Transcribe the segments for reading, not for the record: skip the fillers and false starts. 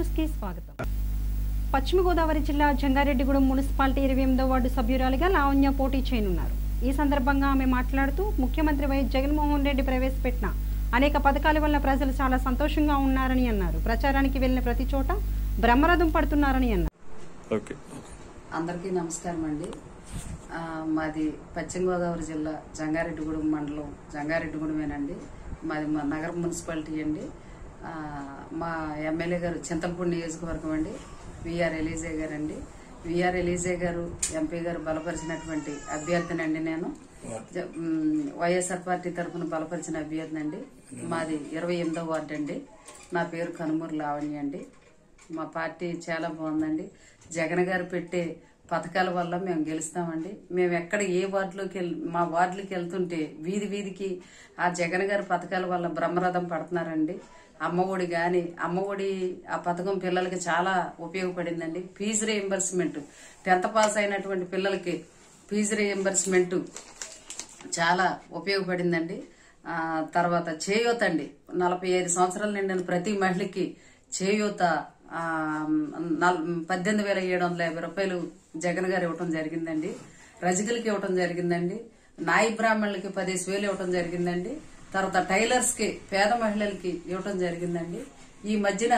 News కి స్వాగతం. పశ్చిమ గోదావరి జిల్లా జంగారెడ్డిగూడెం మున్సిపాలిటీ 28వ వార్డు సభ్యురాలిగా లావణ్య పోటీ చేయనున్నారు. ఈ సందర్భంగా ఆమె మాట్లాడుతూ ముఖ్యమంత్రి వైఎస్ జగన్మోహన్ రెడ్డి ప్రవేశపెట్టిన అనేక పథకాల వల్ల ప్రజలు చాలా సంతోషంగా ఉన్నారని అన్నారు. ప్రచారానికి వెళ్లిన ప్రతి చోట బ్రహ్మరథం పడుతున్నారని అన్నారు. అందరికీ నమస్కారం అండి. మాది పశ్చిమ గోదావరి జిల్లా జంగారెడ్డిగూడెం మండలం జంగారెడ్డిగూడెమేనండి. మాది మా నగర మున్సిపాలిటీ అండి. మా ఎమ్మెల్యే గారు చింతలపూడి నియోజకవర్గం అండి, విఆర్ ఎలీజే గారు అండి. విఆర్ ఎలీజే గారు ఎంపీ గారు బలపరిచినటువంటి అభ్యర్థినండి. నేను వైఎస్ఆర్ పార్టీ తరఫున బలపరిచిన అభ్యర్థినండి. మాది 28వ వార్డు అండి. నా పేరు కనుమూరు లావణ్య అండి. మా పార్టీ చాలా బాగుందండి. జగన్ గారు పెట్టే పథకాల వల్ల మేము గెలుస్తామండి. మేము ఎక్కడ ఏ వార్డులోకి మా వార్డులోకి వెళ్తుంటే వీధి వీధికి ఆ జగన్ గారి పథకాల వల్ల బ్రహ్మరథం పడుతున్నారండి. అమ్మఒడి గాని అమ్మఒడి ఆ పథకం పిల్లలకి చాలా ఉపయోగపడిందండి. ఫీజు రీయింబర్స్మెంట్ 10th పాస్ అయినటువంటి పిల్లలకి ఫీజు రీయింబర్స్మెంట్ చాలా ఉపయోగపడిందండి. తర్వాత చేయూత అండి, 45 సంవత్సరాలు నిండిన ప్రతి మహిళకి చేయూత 18,750 రూపాయలు జగన్ గారు ఇవ్వటం జరిగిందండి. రజకులకి ఇవ్వటం జరిగిందండి. నాయి బ్రాహ్మణులకి 10,000 ఇవ్వటం జరిగిందండి. తర్వాత టైలర్స్ కి పేద మహిళలకి ఇవ్వటం జరిగిందండి. ఈ మధ్యన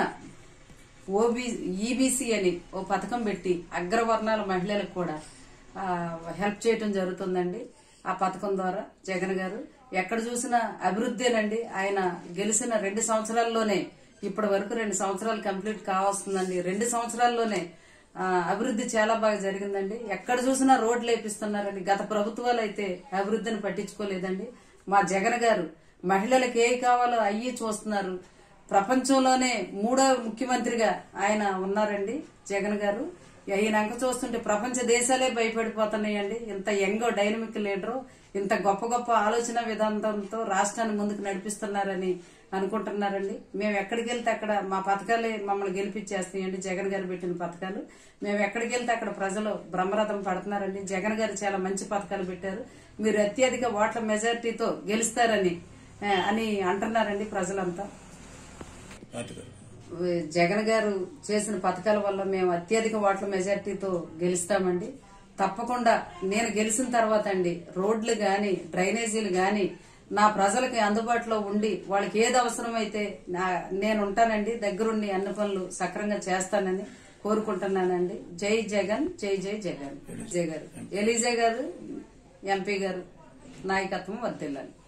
ఈబీసీ అని ఓ పథకం పెట్టి అగ్రవర్ణాల మహిళలకు కూడా హెల్ప్ చేయటం జరుగుతుందండి. ఆ పథకం ద్వారా జగన్ గారు ఎక్కడ చూసినా అభివృద్ధేనండి. ఆయన గెలిచిన 2 సంవత్సరాల్లోనే ఇప్పటి వరకు 2 సంవత్సరాలు కంప్లీట్ కావస్తుందండి. 2 సంవత్సరాల్లోనే అభివృద్ధి చాలా బాగా జరిగిందండి. ఎక్కడ చూసినా రోడ్లు వేపిస్తున్నారండి. గత ప్రభుత్వాలు అయితే అభివృద్ధిని పట్టించుకోలేదండి. మా జగన్ గారు మహిళలకు ఏ కావాలో అయ్యి చూస్తున్నారు. ప్రపంచంలోనే 3వ ముఖ్యమంత్రిగా ఆయన ఉన్నారండి జగన్ గారు. ఈయనంక చూస్తుంటే ప్రపంచ దేశాలే భయపడిపోతున్నాయండి. ఇంత యంగ్ డైనమిక్ లీడరు, ఇంత గొప్ప గొప్ప ఆలోచన విధానంతో రాష్ట్రాన్ని ముందుకు నడిపిస్తున్నారని అనుకుంటున్నారండి. మేము ఎక్కడికి వెళ్తే అక్కడ మా పథకాలే మమ్మల్ని గెలిపించేస్తాయండి. జగన్ గారు పెట్టిన పథకాలు మేము ఎక్కడికి వెళ్తే అక్కడ ప్రజలు బ్రహ్మరథం పడుతున్నారండి. జగన్ గారు చాలా మంచి పథకాలు పెట్టారు. మీరు అత్యధిక ఓట్ల మెజారిటీతో గెలుస్తారని అంటున్నారండి ప్రజలంతా. జగన్ గారు చేసిన పథకాల వల్ల మేము అత్యధిక ఓట్ల మెజారిటీతో గెలుస్తామండి. తప్పకుండా నేను గెలిచిన తర్వాత అండి రోడ్లు గాని డ్రైనేజీలు గాని నా ప్రజలకి అందుబాటులో ఉండి వాళ్ళకి ఏది అవసరమైతే నేను ఉంటానండి. దగ్గరుండి అన్ని పనులు సక్రంగా చేస్తానని కోరుకుంటున్నానండి. జై జగన్, జై జై జగన్. జై గారు ఎలీజే గారు ఎంపీ గారు నాయకత్వం వర్ధిల్లాలి.